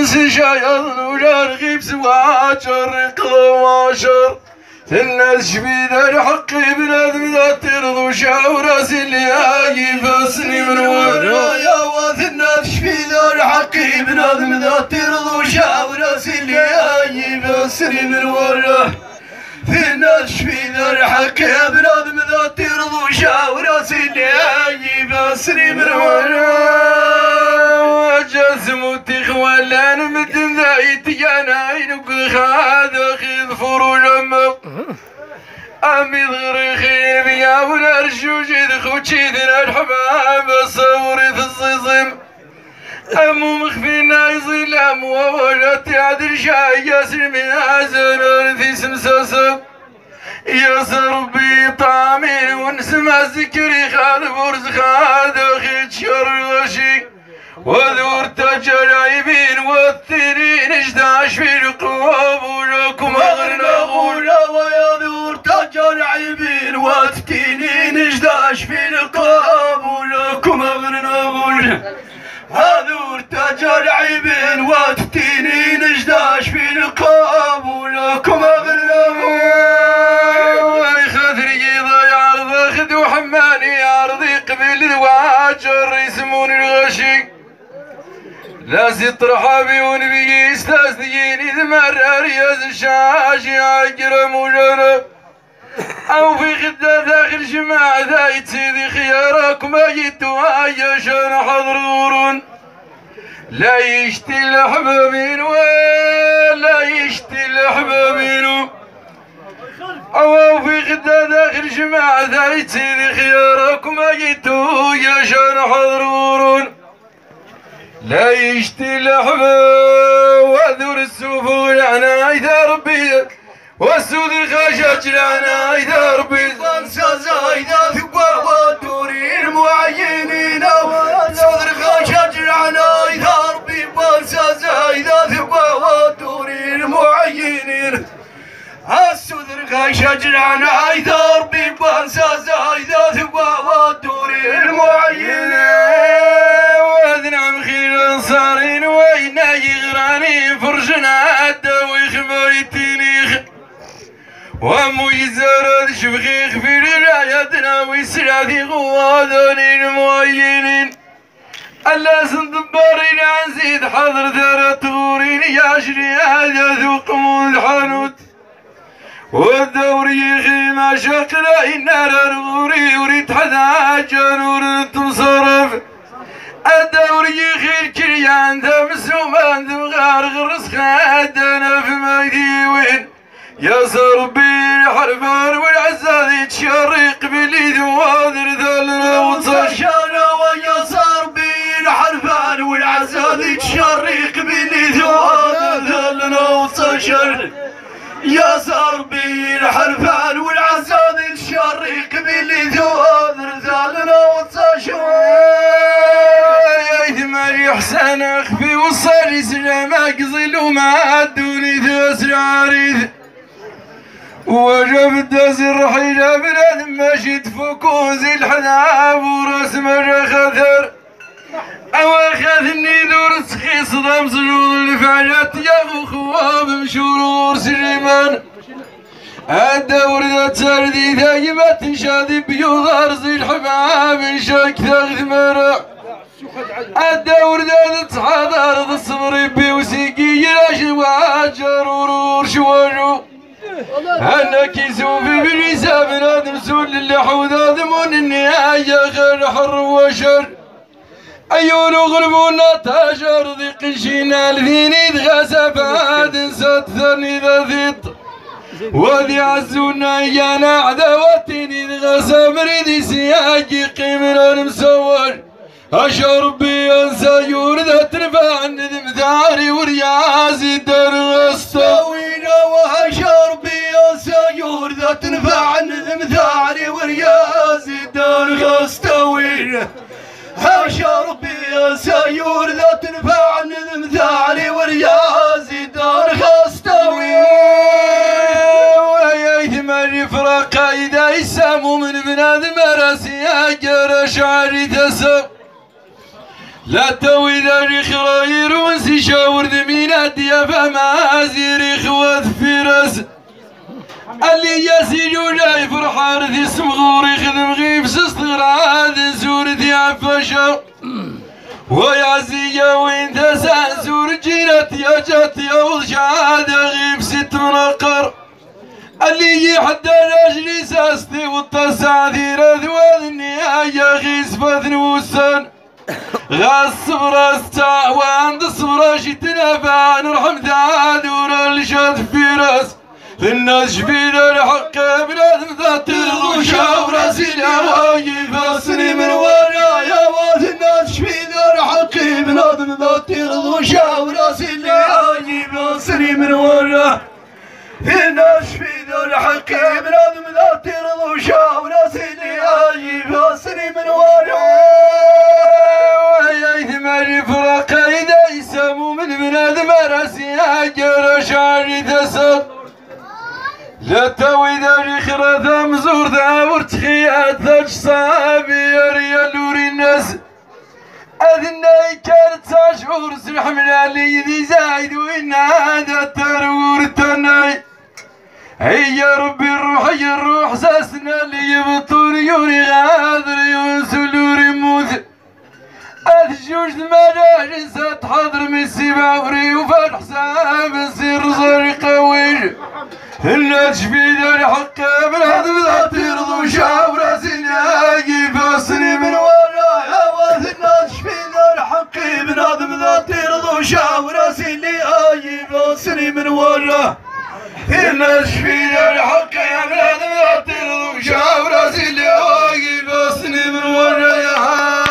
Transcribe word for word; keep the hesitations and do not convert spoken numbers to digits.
شايض وجرغيب سواجر قلواشر الناس شبيدة حقي بنادم ذا ترضو شاوراس اللي يفسني من ورا يا واث الناس شبيدة حقي بنادم ذا ترضو شاوراس اللي يفسني من ورا في الناس شبيدة حقي بنادم ذا ترضو شاوراس اللي يفسني من ورا جزمت إخوانا مدن ذايت جاناين وقخاذ خذ فروج أمك أمي ضرخين بيا ونرشو جيد خوشي ذنا الحباب صوري في الصيصم أمو مخفينا يصيل أمو وولدت عدل شاي ياسر من عزن أرثي سمساسم يا ربي طامين ونسمع ذكري خاذ فرز خاذ خيت شر غشي وذور تجرعيبين والثرين اجداش في القواب ولكم أغرنا غولا ويا ذور تجرعيبين والثرين اجداش في القواب ولكم أغرنا غولا هذور تجرعيبين والثرين اجداش في القواب ولكم أغرنا غولا خذري ضيع أرض خذو حماني أرضي قبل الواجر يسمون الغشي لا ست رحابي ونبي استاذنيني ذمرر ياز الشاشي عقرم وجرب او في خدة داخل جماعة ذا سيدي خيارك ما يتوا يشان حضرون لا يشتي الحبابين ولا يشتي الحبابين او في خدة داخل جماعة ذا سيدي خيارك ما يتوا يشان حضرون لا يشتي الأحباب وذور السفول عنا إذا ربي والسود الخشاش لنا إذا ربي وانسى زايدة ثقوى ودوري المعينين والسود الخشاش لنا إذا ربي وانسى زايدة ثقوى ودوري المعينين السود الخشاش لنا إذا ربي وانسى زايدة ثقوى ودوري المعينين وذنعم خير صارين وينا يغراني فرجنا عداوي خبايتينيخ وامو يزارد شبخيخ في رعايتنا ويسرعثي غواداني المعينين ألا سندبارين عن زيد حضر ثارة غورين ياشري هذا ذوق الحانوت والدور يخي ما شاقنا النار الغوري وريد حدا جانور تنصرف الدور يخي الكريان ذا مسومان ذو غارغ رسخادنا في مايدي وين يا صربي الحرفان والعزاذي تشرق بلي ذوادر ذلنا وتصشانا ويا صربي الحرفان والعزاذي تشرق بلي ذوادر ذلنا وتصشانا يا صربي الحرفان والعزاذي تشرق بلي ذوادر ذلنا وتصشانا يا حسن اخفي وصل سلام اقزل وما ادوني ثاس عريض وجب داس الرحيله بلاد ماشي تفكوز الحذاب وراس مره خثر او اخذني دور سخي صدام صنوض الفعلات يا خواب مشرور سليمان الدور ذا تردي دايما تنشادي بيوض ارض الحباب شاك ثاغ مرة الدور ذا تحضر ذا الصبر بوسيقي الاشواج جرور شواجو انا كيسوف بالرسا بنادم سول اللي حوذا ذمون النهاية غير حر وشر ايون غربونا تاجر ذي قشينا الذيني ذغاسا فهاد ستثني ذا ذيط وذي عزونا ايانا عداوتيني ذغاسا مريدي سياجي قيمنا المسور أشربي أنسى يورد ترفع ندم ثاري وريازي درغستوينا وهشربي أنسى يورد ترفع ندم ثاري وريازي درغستوينا هشربي أنسى يورد ترفع ندم ثاري وريازي درغستوينا ويايثم الرفرق إذا يسامو من بنادم راسي أجر شعري تسم لا توي ذا خراير ونسي شاور ذمينات يا فما زيري خوات في راس اللي ياسي جوجا يفرح عرضي سمغوري خدم غيب سستغراد زورتي عفاشا ويا زيا وين تسع زور جيرت يا جات يا وشاد غيب ست منقر اللي يحدى نجلي ساستي والتصع ثيرة ذوال النهاية غيس فاثن وسان غاس صبر استا وعند الصبر شتنا فان رحم ذادور الشاد في راس الناس شبيل الحق بلادم ذات الغوشة وراسي الهواي فاصني من ورا يا واد الناس شبيل الحق بلادم ذات الغوشة وراسي الهواي فاصني من ورا الناس شبيل الحق بلادم ذات الغوشة وراسي الهواي فاصني من ورا ويا ثماني فرق إذا يسمو من بلادم راسي هاجر شعري تسد لا توي ذا خرا مزور ذا ورتخيات ذا صابي يا ريال وري الناس أذناي كانت تشعر سرح من علي ذي زايد وإن هذا ترور تناي هي ربي الروح هي الروح ساسنا اللي يبطون يوري غادر ينسلوري موث أذجوج المناجس تحضر من السباوري وفال حساب السر صار قوي الناس شبيد الحق بلادم ذات يرضو شاورا سناقي فاصني من ورا يا واد الناس شبيد الحق بلادم ذات يرضو شاورا سناقي فاصني من ورا الناس شبيد الحق بلادم ذات يرضو شاورا سناقي فاصني من ورا يا